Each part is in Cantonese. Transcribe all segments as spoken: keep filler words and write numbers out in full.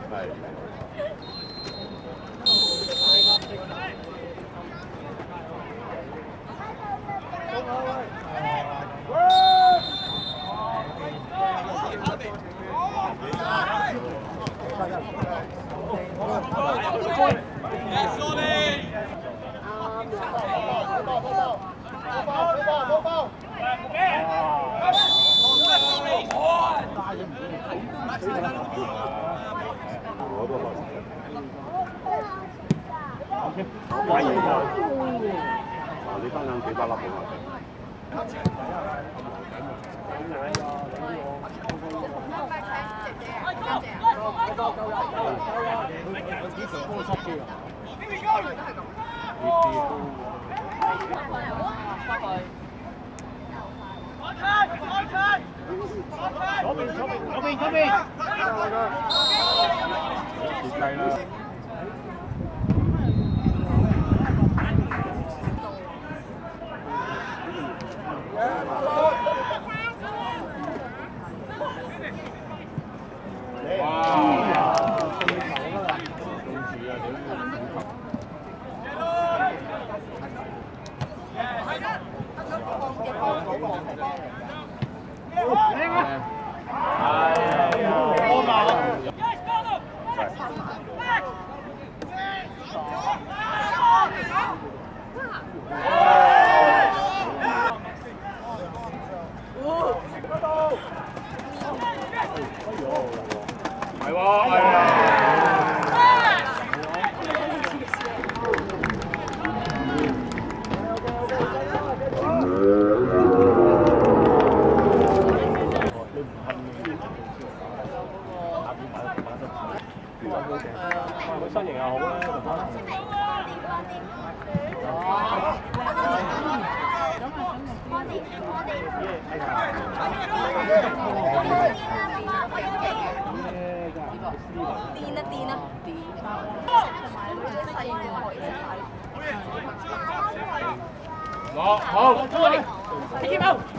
你分兩幾百粒俾我哋。左邊左邊左邊左邊，跌低啦！ 身形又好啦，同翻。 電啊電啊！ 攞好， 起起跑！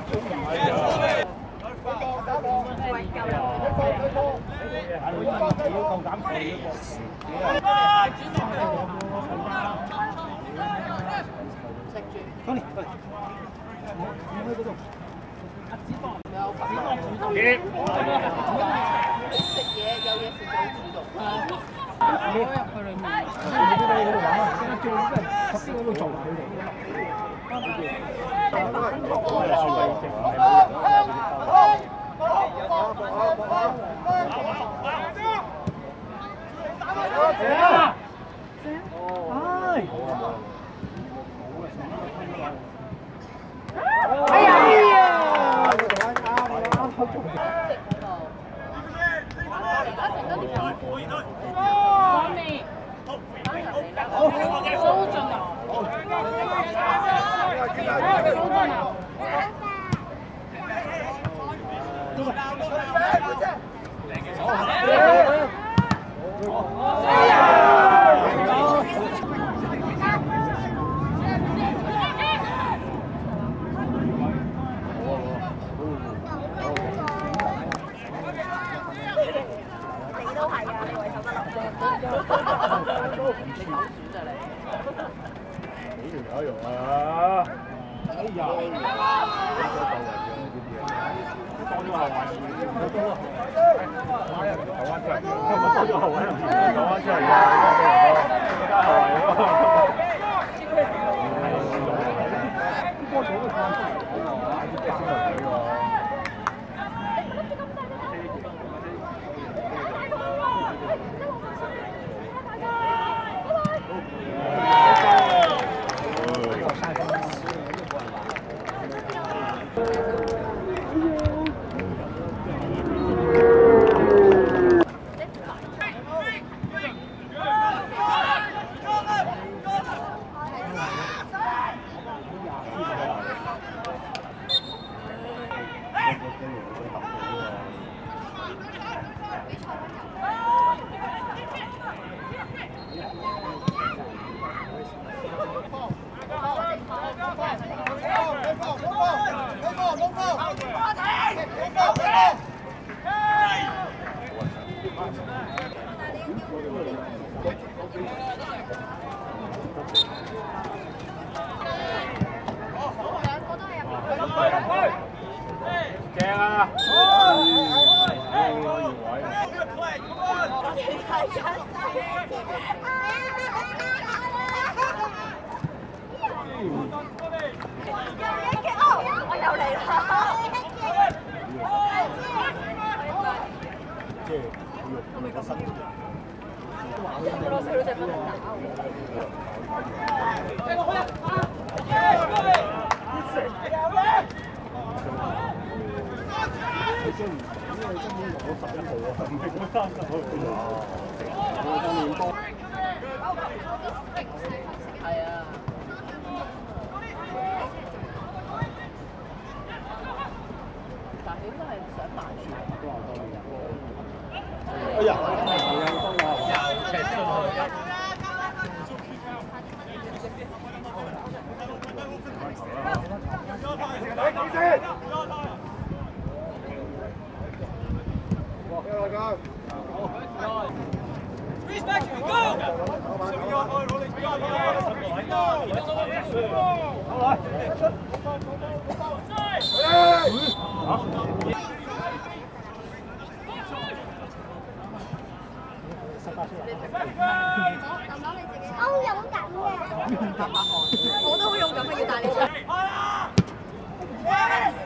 食嘢有嘢食就主動。你入去裏面，你喺度玩啊！先叫即係頭先嗰度做佢哋。哎呀！有用啊！哎呀，多咗後衞，多咗後衞，走翻出嚟，多咗後衞，走翻出嚟啊！加後衞咯。波組都放出嚟喎，啲先嚟睇喎。 呢正啊！ 我又嚟啦！ 即係用我哋個身。 我老細老細幫我你真唔因為根本攞十一號啊，唔係講三十號啊。我今年多。 係啊。但係應該係想買住。 哎呀！係啊，多啊！ 又踢出去。 好勇敢嘅，我都好勇敢嘅，要帶你出。